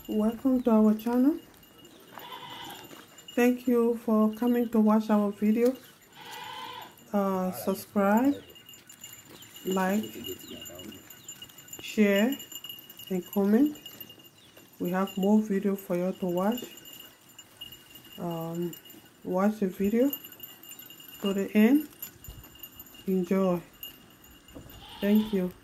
Welcome to our channel. Thank you for coming to watch our videos. Subscribe, like, share, and comment. We have more videos for you to watch. Watch the video to the end. Enjoy. Thank you.